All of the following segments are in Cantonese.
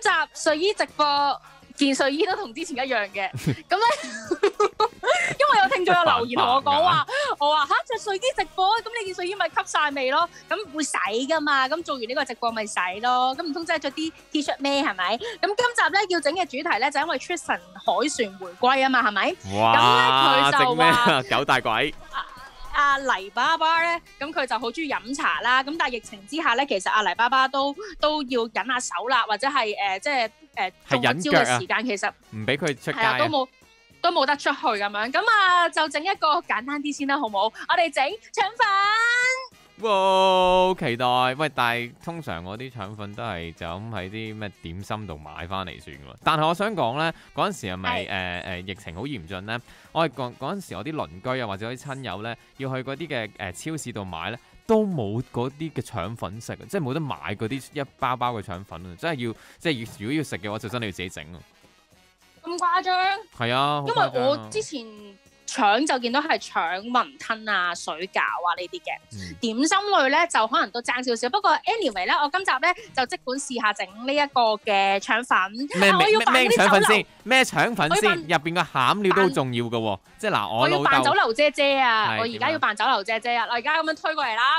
集睡衣直播件睡衣都同之前一樣嘅，咁咧，因為有聽眾有留言同我講話，我話嚇著睡衣直播，咁你件睡衣咪吸晒味咯，咁會洗噶嘛，咁做完呢個直播咪洗咯，咁唔通真係着啲 T 恤咩係咪？咁今集咧要整嘅主題咧就因為 Tristan 海船回歸啊嘛，係咪？ 哇！ 咁咧佢就話九大鬼。 阿黎爸爸咧，咁佢就好中意飲茶啦。咁但係疫情之下咧，其實阿黎爸爸都要忍下手啦，或者係即係中咗招嘅時間，其實唔俾佢出街啊， 都冇得出去咁樣。咁啊，就整一個簡單啲先啦，好唔好？我哋整腸粉。 哇！期待喂，但係通常我啲腸粉都係就咁喺啲咩點心度買翻嚟算㗎。但係我想講咧，嗰陣時係咪疫情好嚴峻咧？我係嗰陣時，我啲鄰居啊或者我啲親友咧，要去嗰啲嘅超市度買咧，都冇嗰啲嘅腸粉食，即係冇得買嗰啲一包包嘅腸粉啊！真係如果要食嘅話，就真係要自己整啊！ 咁誇張？係啊， 因為我之前腸就見到係腸雲吞啊、水餃啊呢啲嘅，點心類咧就可能都爭少少。不過 anyway 咧，我今集咧就即管試下整呢一個嘅腸粉。 咩腸粉先？咩腸粉先？入邊個餡料都好重要嘅喎。即係嗱，我要扮酒樓姐姐啊！我而家要扮酒樓姐姐啊！我而家咁樣推過嚟啦。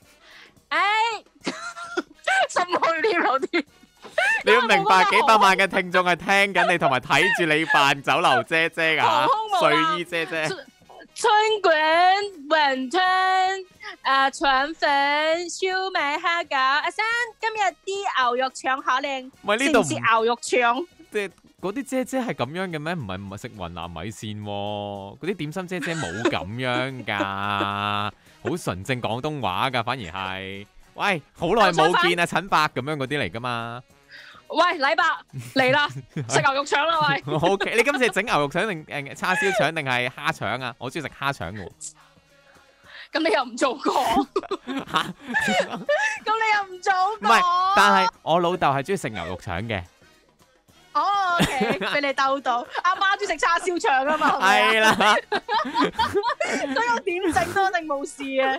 心虛添有啲。 你要明白幾百萬嘅聽眾係聽緊你，同埋睇住你扮酒樓姐姐㗎，睡衣姐姐。 春捲、雲吞、腸粉、燒賣蝦餃。阿生，今日啲牛肉腸好靚，食唔食牛肉腸？ 即係嗰啲姐姐係咁樣嘅咩？唔係食雲南米線喎，嗰啲點心姐姐冇咁樣㗎，好純正廣東話㗎，反而係。喂，好耐冇見啊，陳伯咁樣嗰啲嚟㗎嘛？ 喂，禮伯嚟啦，食牛肉腸啦喂。 O K， 你今次整牛肉腸定叉燒腸定係蝦腸啊？我中意食蝦腸嘅。 咁你又唔做過？咁你又唔做過？ 唔係，但係我老豆係中意食牛肉腸嘅。 哦 ，OK， 俾你兜到。阿媽中意食叉燒腸啊嘛。 係啦。 所以我點整都一定冇事嘅。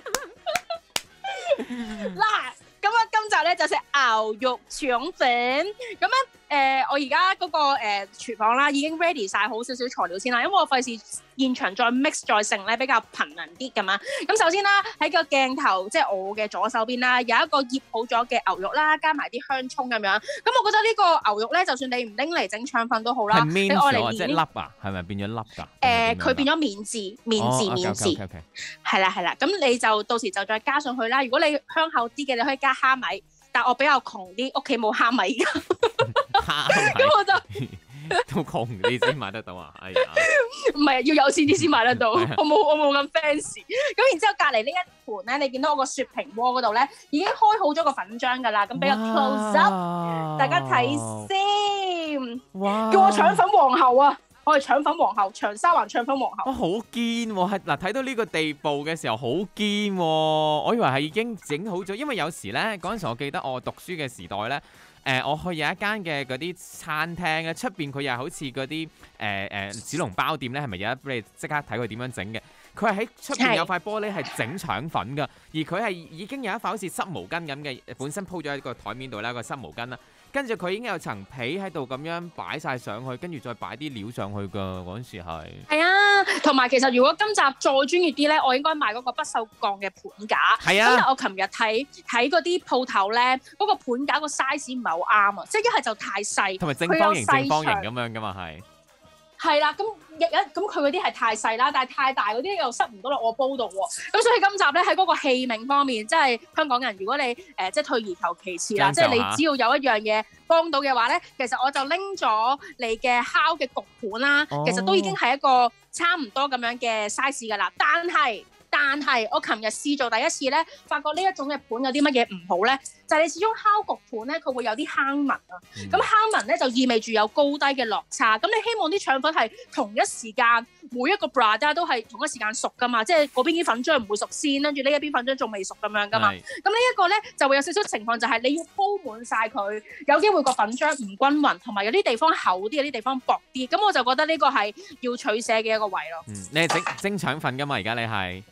嗱，咁啊，今集咧就食牛肉腸粉，咁樣我而家嗰個廚房啦，已經 ready 晒好少少材料先啦，因為我費事現場再 mix 再成咧，比較頻能啲咁嘛。咁首先啦，喺個鏡頭即係我嘅左手邊啦，有一個醃好咗嘅牛肉啦，加埋啲香葱咁樣。咁我覺得呢個牛肉咧，就算你唔拎嚟整腸粉都好啦， 你愛嚟即係粒啊？係咪變咗粒㗎？ 佢變咗面字，係啦。咁你就到時就再加上去啦。如果你香口啲嘅，你可以加蝦米。但我比較窮啲，屋企冇蝦米㗎。咁我就都窮啲先買得到啊！哎呀， 唔係要有錢啲先買得到，我冇咁 fancy。咁然之後隔離呢一盤咧，你見到我個雪平鍋嗰度咧，已經開好咗個粉漿㗎啦。咁比較 close up， 大家睇先。哇！叫我腸粉皇后啊！我係腸粉皇后，長沙灣腸粉皇后。 哇，好堅喎！係嗱，睇到呢個地步嘅時候好堅喎。我以為係已經整好咗，因為有時咧嗰陣時，我記得我讀書嘅時代咧，我去有一間嘅嗰啲餐廳咧，出邊佢又好似嗰啲小籠包店咧，係咪有一俾你即刻睇佢點樣整嘅？佢係喺出邊有塊玻璃係整腸粉㗎，而佢係已經有一塊好似濕毛巾咁嘅，本身鋪咗喺個台面度啦，個濕毛巾啦。跟住佢已經有層皮喺度咁樣擺晒上去，跟住再擺啲料上去㗎。嗰陣時係啊，同埋其實如果今集再專業啲咧，我應該買嗰個不鏽鋼嘅盤架。係啊，因為我琴日睇嗰啲鋪頭咧，嗰個盤架個 size 唔係好啱啊，即係一係就太細， 同埋正方形咁樣㗎嘛係。係啦，咁佢嗰啲係太細啦，但係太大嗰啲又塞唔到落我煲度喎。咁所以今集咧喺嗰個器皿方面，即係香港人，如果你即係退而求其次啦，即係你只要有一樣嘢幫到嘅話咧，其實我就拎咗你嘅烤嘅焗盤啦，其實都已經係一個差唔多咁樣嘅 size 㗎啦，但係我琴日試做第一次咧，發覺呢一種嘅盤有啲乜嘢唔好咧，就係你始終烤焗盤咧，佢會有啲坑紋啊。咁坑紋咧就意味住有高低嘅落差。咁你希望啲腸粉係同一時間每一個 brada 都係同一時間熟噶嘛，即係嗰邊啲粉漿唔會熟先，跟住呢一邊粉漿仲未熟咁樣噶嘛。咁呢一個咧就會有少少情況，就係你要鋪滿晒佢，有機會個粉漿唔均勻，同埋有啲地方厚啲，有啲地方薄啲。咁我就覺得呢個係要取捨嘅一個位咯。 你係蒸腸粉噶嘛？而家你係？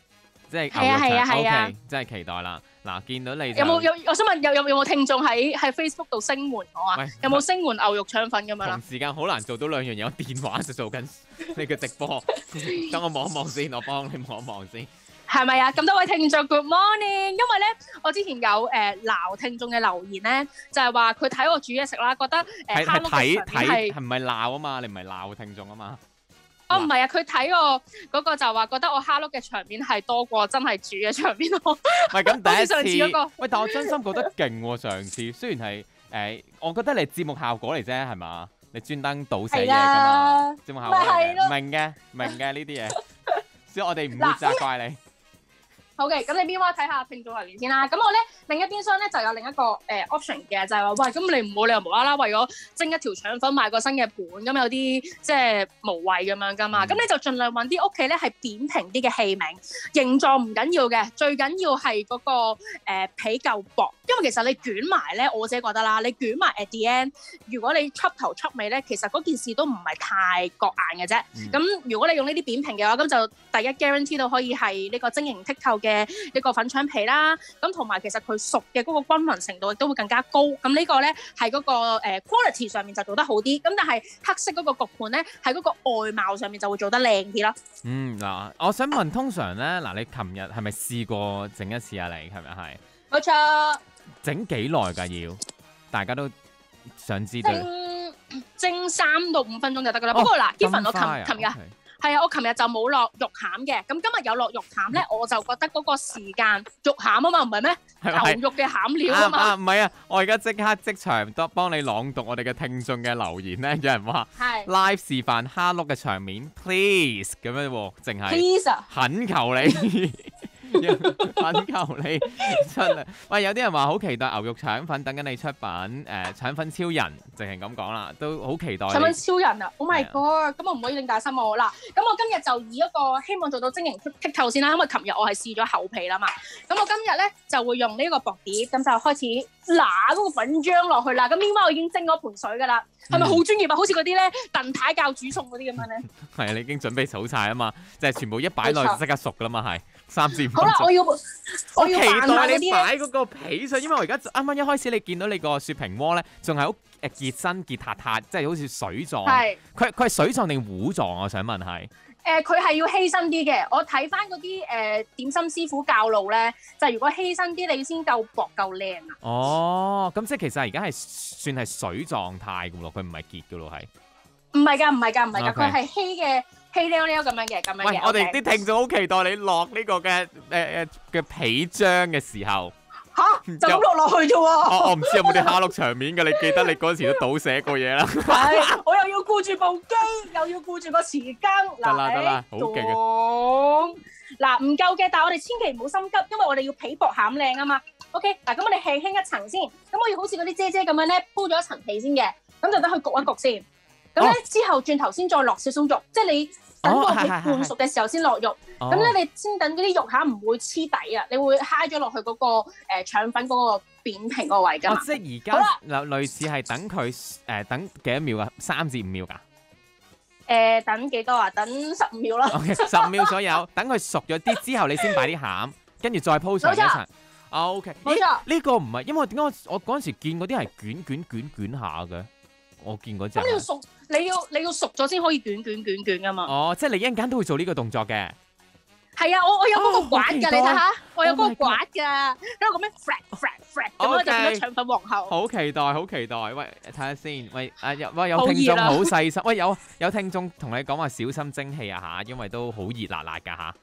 即係係啊係啊係啊 OK，真係期待啦。嗱，見到你我想問有冇聽眾喺 Facebook 度聲援我啊？有冇聲援牛肉腸粉咁樣啦？ 同時間好難做到兩樣嘢，我電話就做緊你嘅直播，等我望一望先，我幫你望一望先。 係咪啊？咁多位聽眾 Good morning，因為咧我之前有鬧聽眾嘅留言咧，就係話佢睇我煮嘢食啦，覺得係蝦碌嘅場面係唔係鬧啊嘛？你唔係鬧聽眾啊嘛？ 哦，唔係啊，佢睇我嗰個就話覺得我蝦碌嘅場面係多過真係煮嘅場面咯。 唔係咁第一次， 上次嗰個喂，但我真心覺得勁喎。上次雖然係我覺得你節目效果嚟啫，係嘛？你專登倒寫嘢㗎嘛？節目效果嚟嘅，明嘅呢啲嘢，所以我哋唔會責怪你。 好嘅，咁你邊話睇下聽眾留言先啦。咁我咧另一邊廂咧就有另一個option 嘅，就係話喂，咁你唔好理由無啦啦為咗蒸一條腸粉買個新嘅盤，咁有啲即係無謂咁樣噶嘛。咁你就盡量揾啲屋企咧係扁平啲嘅器皿，形狀唔緊要嘅，最緊要係嗰個皮夠薄。因為其實你捲埋咧，我自己覺得啦，你捲埋 at the end，如果你出頭出尾咧，其實嗰件事都唔係太覺眼嘅啫。咁如果你用呢啲扁平嘅話，咁就第一 guarantee 到可以係呢個晶瑩剔透嘅一個粉腸皮啦。咁同埋其實佢熟嘅嗰個均勻程度亦都會更加高。咁呢個咧係嗰個quality 上面就做得好啲。咁但係黑色嗰個焗盤咧，喺嗰個外貌上面就會做得靚啲咯。 嗱，我想問，通常咧嗱，你琴日係咪試過整一次啊？你係咪係？ 冇錯。 整幾耐㗎要？大家都想知道。 蒸3到5分鐘就得㗎啦。不過嗱，Given 我琴日係啊，我琴日就冇落肉餡嘅。咁今日有落肉餡咧，我就覺得嗰個時間肉餡啊嘛，唔係咩？牛肉嘅餡料啊嘛。唔係啊，我而家即刻即場幫你朗讀我哋嘅聽眾嘅留言咧。有人話：live 示範蝦碌嘅場面 ，please 咁樣喎，淨係 please 啊， 懇求你。懇求你出嚟！喂，有啲人話好期待牛肉腸粉，等緊你出品。腸粉超人，淨係咁講啦，都好期待。腸粉超人啊 ！Oh my god！咁我唔可以令大家失望啦。咁我今日就以一個希望做到晶瑩剔透先啦，因為琴日我係試咗厚皮啦嘛。咁我今日咧就會用呢個薄碟，咁就開始揦嗰個粉漿落去啦。咁因為我已經蒸咗盆水噶啦，係咪好專業啊？好似嗰啲咧鄧太教煮餸嗰啲咁樣咧。係啊， 你已經準備好晒啊嘛，就係全部一擺落去即刻熟噶啦嘛，係3至5分鐘。 好啦，我要期待你擺嗰個皮上，因為我而家啱啱一開始你見到你個雪平鍋咧，仲係好結身結塌塌，即係好似水狀。係佢係水狀定糊狀？我想問係。 佢係要稀身啲嘅。我睇翻嗰啲點心師傅教路咧，就係如果稀身啲，你先夠薄夠靚啊。 哦，咁即係其實而家係算係水狀態嘅咯，佢唔係結嘅咯，係。 唔係㗎，佢係稀嘅。稀溜溜咁樣嘅， 喂，我哋啲聽眾好期待你落呢個嘅皮漿嘅時候。 嚇，就咁落去啫喎！ 我唔知有冇啲蝦碌場面嘅，你記得你嗰時都倒寫過嘢啦。 係，我又要顧住部機，又要顧住個匙羹。 得啦，好勁啊！ 嗱，唔夠嘅，但係我哋千祈唔好心急，因為我哋要皮薄餡靚啊嘛。OK，嗱，咁我哋輕輕一層先，咁我要好似嗰啲姐姐咁樣咧，鋪咗一層皮先嘅，咁就等佢焗一焗先。咁咧之後轉頭先再落少少肉，即係你等個皮半熟嘅時候先落肉。咁咧你先等嗰啲肉餡唔會黐底啊，你會揩咗落去嗰個腸粉嗰個扁平嗰個位㗎嘛。 即係而家類似係等佢等幾多秒啊？3至5秒㗎？ 等幾多啊？等15秒啦。 15秒左右，等佢熟咗啲之後，你先擺啲餡，跟住再鋪上一層。OK， 冇錯。 呢個唔係，因為點解我嗰陣時見嗰啲係捲下嘅？我見嗰隻。咁你要熟，你要熟咗先可以捲㗎嘛。 哦，即係你一陣間都會做呢個動作嘅。 係啊，我有嗰個刮㗎，你睇下，我有嗰個刮㗎，喺度咁樣 flat 咁樣就變咗腸粉皇后。 好期待，喂，睇下先，喂，有聽眾好細心，喂，有聽眾同你講話小心蒸氣啊嚇，因為都好熱辣㗎嚇。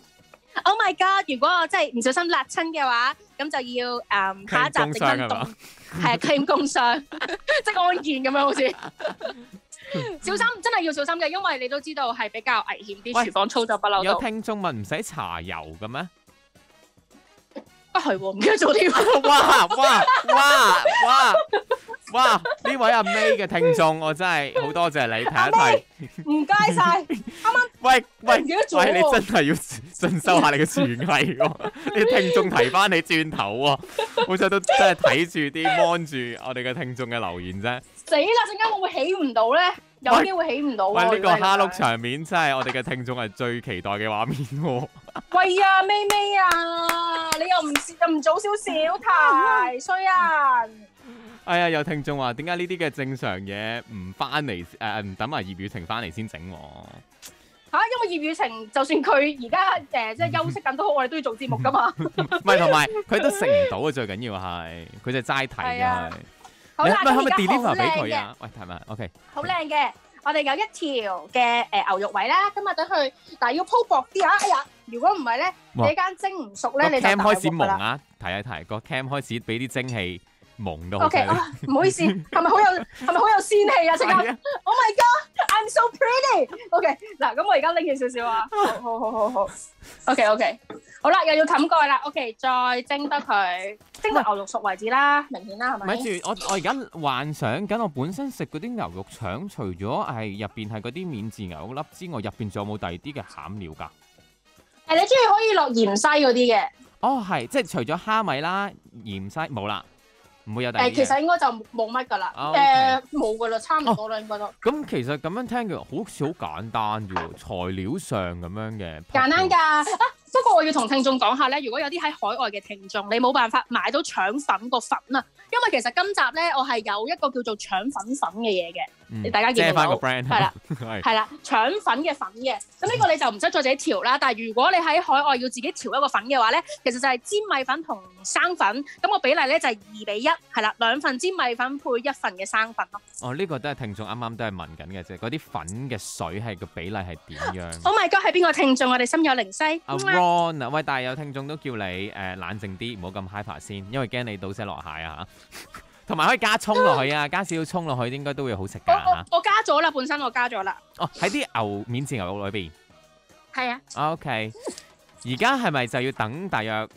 Oh my god！如果我真係唔小心辣親嘅話，咁就要下一集整運動，係claim工傷，即係安健咁樣好似。小心，真係要小心嘅，因為你都知道係比較危險啲，廚房操作不嬲都。 有聽眾問唔使搽油嘅咩？ 啊係喎，唔記得咗添。 哇！呢位阿 May 嘅聽眾，我真係好多謝你睇一睇。 唔該晒，啱啱。 喂， 唔記得咗喎。 你真係要進修下你嘅廚藝喎！你聽眾提翻你轉頭喎，好彩都真係睇住啲 mon 住我哋嘅聽眾嘅留言啫。 死啦！陣間會唔會起唔到咧？有機會起唔到喎。 喂，呢個蝦碌場面真係我哋嘅聽眾係最期待嘅畫面喎。 喂啊，咪咪啊，你又唔早少少提衰人。 哎呀，有聽眾話點解呢啲嘅正常嘢唔翻嚟唔等埋葉雨晴翻嚟先整喎？ 因為葉雨晴就算佢而家即係休息緊都好，我哋都要做節目噶嘛。 唔係，同埋佢都食唔到啊！最緊要係佢就齋睇嘅。 好啦， 係咪咁而家 deliver 俾好靚嘅佢啊？喂，係咪 ？OK。 好靚嘅，我哋有一條嘅牛肉位啦。今日等佢，但係要鋪薄啲啊！哎呀，如果唔係咧，你間蒸唔熟咧，你就 cam 開始大鑊㗎啦。 蒙啊！提一提個 cam 開始俾啲蒸氣蒙到好 OK 犀利。 啊，唔好意思，係咪好有仙氣啊？即刻係啊 ，Oh my God，I'm so pretty。OK，嗱，咁我而家拎起少少啊。好。OK，好啦，又要冚蓋啦。OK，再蒸得佢，蒸到牛肉熟為止啦，明顯啦，係咪？ 咪住，我而家幻想緊，我本身食嗰啲牛肉腸，除咗係入邊係嗰啲免治牛肉粒之外，入邊仲有冇第二啲嘅餡料㗎？ 你中意可以落芫茜嗰啲嘅。 哦，係，即係除咗蝦米啦、芫茜冇啦，唔會有第二啲嘢。 其實應該就冇乜㗎啦。冇㗎啦，差唔多啦，應該都。 咁其實咁樣聽嘅好似好簡單啫喎，材料上咁樣嘅。 簡單㗎。不過我要同聽眾講下咧，如果有啲喺海外嘅聽眾，你冇辦法買到腸粉個粉啊，因為其實今集咧我係有一個叫做腸粉嘅嘢嘅，大家見到。 借翻個 brand 係啦，係啦，腸粉嘅粉嘅，咁呢個你就唔使再自己調啦。但係如果你喺海外要自己調一個粉嘅話咧，其實就係煎米粉同生粉，咁個比例咧就係2:1，係啦，2份煎米粉配1份嘅生粉咯。 哦，呢個都係聽眾啱啱都係問緊嘅啫，嗰啲粉嘅水係個比例係點樣 ？Oh my god，係邊個聽眾？我哋心有靈犀。 阿 Ron 啊，喂，但係有聽眾都叫你冷靜啲，唔好咁 hyper 先，因為驚你倒瀉落蟹啊，同埋可以加蔥落去啊，加少少蔥落去應該都會好食㗎嚇。 我加咗啦，本身我加咗啦。 哦，喺啲免治牛肉裏邊。 係啊。 OK， 而家係咪就要等大約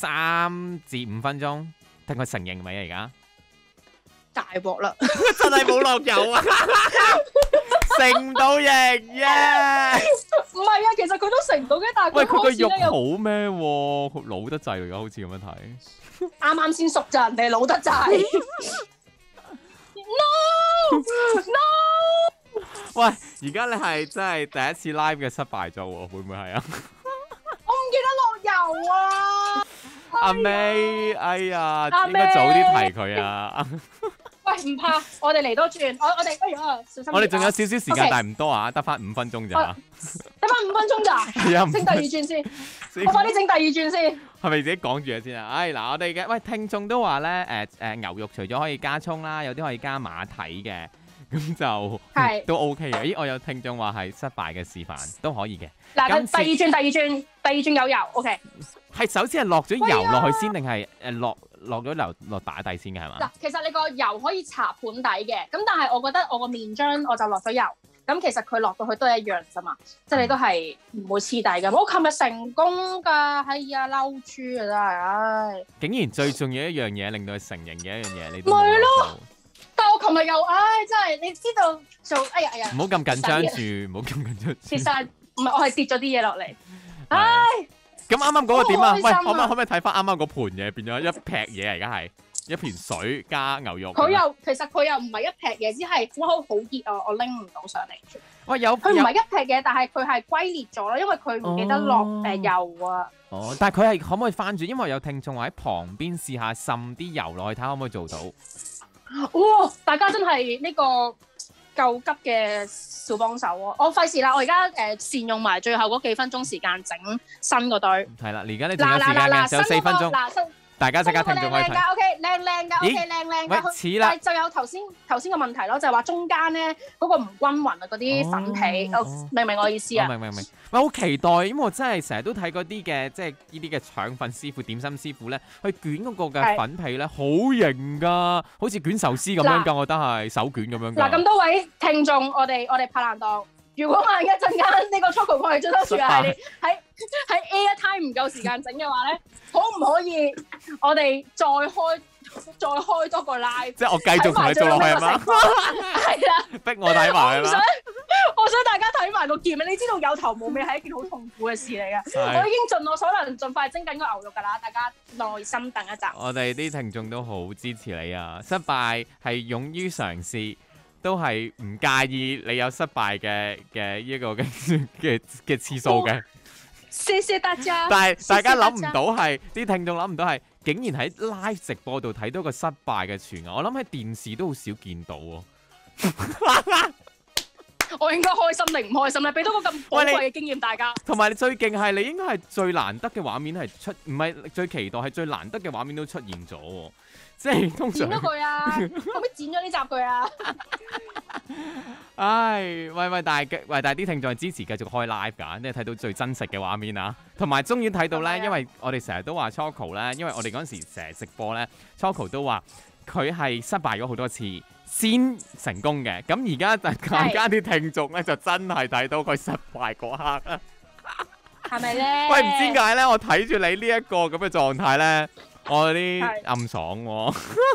3至5分鐘，等佢成型未啊？而家大鑊啦！ 真係冇落油啊！成唔到型耶！ 唔係啊，其實佢都成到嘅，但係喂，佢個肉好咩喎？老得滯而家好似咁樣睇。 啱啱先熟咋，人哋老得滯。No！ 喂，而家你係真係第一次 live 嘅失敗咗喎，會唔會係啊？ 我唔記得落油啊！ 阿 May，哎呀，應該早啲提佢啊！ 喂，唔怕，我哋嚟多轉，我哋不如小心。 我哋仲有少少時間，但係唔多啊，得翻5分鐘咋？ 得翻5分鐘咋？ 係啊， 整第二轉先，我快啲整第二轉先。 係咪自己講住先啊？哎，嗱，我哋嘅喂聽眾都話咧，牛肉除咗可以加葱啦，有啲可以加馬蹄嘅，咁就都 OK 嘅。咦，我有聽眾話係失敗嘅示範，都可以嘅。 嗱，第二轉有油 ，OK。 係首先係落咗油落去先，定係落咗油落打底先嘅係嘛？ 嗱，其實你個油可以搽盤底嘅，咁但係我覺得我個麵漿我就落咗油，咁其實佢落到去都係一樣啫嘛，即係你都係唔會黐底嘅。我琴日成功㗎，哎呀嬲豬啊真係，唉！ 竟然最重要一樣嘢令到佢成型嘅一樣嘢，你唔係咯？但係我琴日又真係你知道做哎呀！ 唔好咁緊張住，唔好咁緊張。 其實唔係，我係跌咗啲嘢落嚟，唉！ 咁啱啱嗰個點啊？喂，可唔可以睇翻啱啱嗰盤嘢變咗一劈嘢啊？而家係一盤水加牛肉。 其實佢又唔係一劈嘢，只係我好熱啊，我拎唔到上嚟。 喂， 佢唔係一劈嘢，但係佢係龜裂咗咯，因為佢唔記得落油啊。 哦，但係佢係可唔可以翻轉？因為有聽眾話喺旁邊試下滲啲油落去睇下可唔可以做到。 哇！大家真係呢個救急嘅小幫手啊！我費事啦，我而家善用埋最後嗰幾分鐘時間整新嗰堆。 係啦，而家你仲有時間嘅，仲有4分鐘。大家即刻聽眾可以睇。 OK，靚㗎，OK，靚㗎。 似啦。 但係就有頭先個問題咯，就係話中間咧嗰個唔均勻啊，嗰啲粉皮，明唔明我意思啊？ 明。喂，好期待，因為我真係成日都睇嗰啲嘅，即係呢啲嘅腸粉師傅、點心師傅咧，去捲嗰個嘅粉皮咧，好型㗎，好似捲壽司咁樣㗎，我覺得係手捲咁樣㗎。嗱， 咁多位聽眾，我哋拍爛檔。如果萬一陣間呢個 Choco 過嚟最多樹係喺 Airtime 唔夠時間整嘅話咧，可唔可以我哋再開多個 live？ 即係我繼續同你做落去係嘛？ 係啦， 逼我睇埋係嘛？ 我想大家睇埋個件，你知道有頭冇尾係一件好痛苦嘅事嚟嘅。我已經盡我所能，盡快蒸緊個牛肉㗎啦，大家耐心等一陣。 我哋啲聽眾都好支持你啊！失敗係勇於嘗試。都係唔介意你有失敗嘅一個嘅次數嘅。 謝謝大家。 但係大家諗唔到係啲聽眾諗唔到係，竟然喺 live 直播度睇到個失敗嘅傳言，我諗喺電視都好少見到喎。 我應該開心定唔開心咧？俾到個咁寶貴嘅經驗大家。同埋你最勁係你應該係最難得嘅畫面係出，唔係最期待係最難得嘅畫面都出現咗喎。即係通常剪咗佢啊！可唔可以剪咗呢集佢啊？ 唉，喂，但係啲聽眾係支持繼續開 live 㗎，即係睇到最真實嘅畫面啊！同埋終於睇到咧，因為我哋成日都話 Choco 咧，因為我哋嗰陣時成日直播咧 Choco 都話佢係失敗咗好多次先成功嘅。咁而家大家啲聽眾咧就真係睇到佢失敗嗰刻啊！ 係咪咧？ 喂，唔知點解咧？我睇住你呢一個咁嘅狀態咧，我有啲暗爽喎。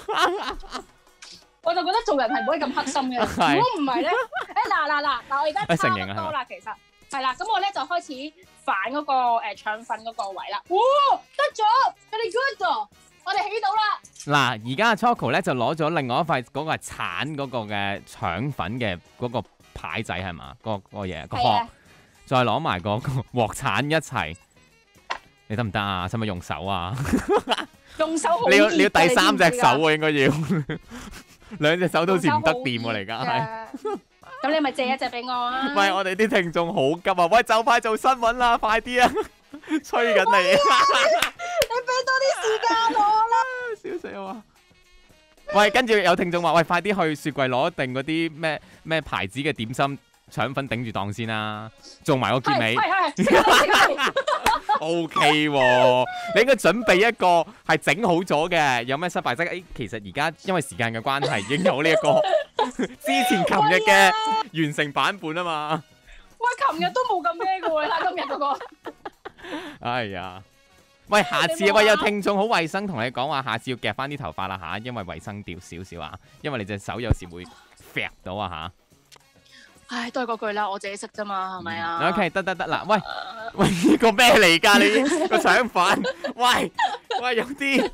我就覺得做人係唔可以咁黑心嘅。如果唔係咧，嗱，我而家差唔多啦，其實係啦。咁我咧就開始反嗰個腸粉嗰個位啦。哇，得咗，佢哋 good 咗，我哋起到啦。 嗱，而家阿 Choco 咧就攞咗另外一塊嗰個係鏟嗰個嘅腸粉嘅嗰個牌仔係嘛？嗰個嘢個殼，再攞埋嗰個鑊鏟一齊，你得唔得啊？使唔使用手啊？ 用手好， 你要第3隻手喎，應該要。2隻手都好似唔得掂喎，而家係。 咁你咪借一隻俾我啊！ 喂，我哋啲聽眾好急啊！喂，就快做新聞啦，快啲啊！催緊你。 你俾多啲時間我啦！ 笑死我啊！喂，跟住有聽眾話：喂，快啲去雪櫃攞定嗰啲咩牌子嘅點心腸粉頂住檔先啦，做埋個結尾。O K 喎，你應該準備一個係整好咗嘅，有咩失敗則？其實而家因為時間嘅關係，已經有呢一個之前琴日嘅完成版本啊嘛。 喂，琴日都冇咁咩嘅喎，睇今日嗰個。 哎呀，喂，下次喂有聽眾好衞生同你講話，下次要夾翻啲頭髮啦嚇，因為衞生掉少少啊，因為你隻手有時會揈到啊嚇。 唉，都係嗰句啦，我自己識啫嘛，係咪啊 ？OK， 得嗱，喂，呢個咩嚟㗎？你個腸粉，喂，有啲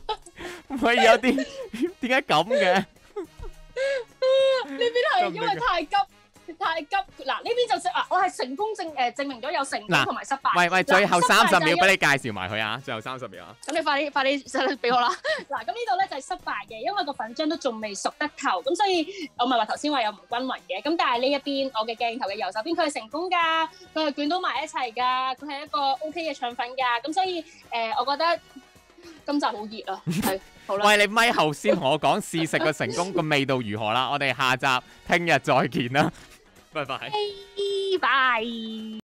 點解咁嘅？ 呢邊係因為太急。嗱，呢邊就我係成功證明咗有成功同埋失敗。 喂，最後30秒俾你介紹埋佢啊！最後30秒啊！ 咁你快啲俾我啦！嗱，咁呢度咧就係失敗嘅，因為個粉漿都仲未熟得透，咁所以我咪話頭先話有唔均勻嘅。咁但係呢一邊我嘅鏡頭嘅右手邊佢係成功㗎，佢係捲到埋一齊㗎，佢係一個 OK 嘅腸粉㗎。咁所以我覺得今集好熱啊！係好啦。 喂，你咪後先同我講試食嘅成功個味道如何啦？我哋下集聽日再見啦！拜拜。 拜。